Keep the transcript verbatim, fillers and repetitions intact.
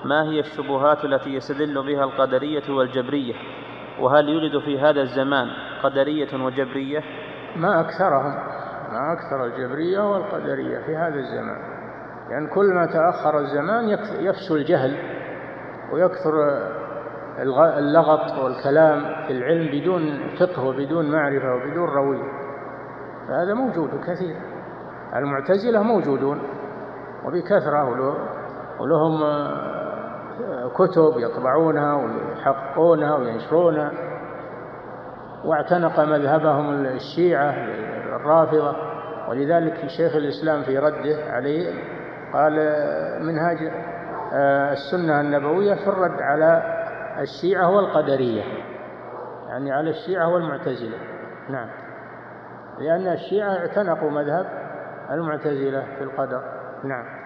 ما هي الشبهات التي يستدل بها القدرية والجبرية؟ وهل يوجد في هذا الزمان قدرية وجبرية؟ ما أكثرهم، ما أكثر الجبرية والقدرية في هذا الزمان، لأن يعني كل ما تأخر الزمان يفشو الجهل ويكثر اللغط والكلام في العلم بدون فقه وبدون معرفة وبدون روية، فهذا موجود كثير. المعتزلة موجودون وبكثرة، ولهم كتب يطبعونها ويحققونها وينشرونها، واعتنق مذهبهم الشيعة الرافضة. ولذلك شيخ الإسلام في رده عليه قال منهاج السنة النبوية في الرد على الشيعة والقدرية، يعني على الشيعة والمعتزلة. نعم، لأن الشيعة اعتنقوا مذهب المعتزلة في القدر. نعم.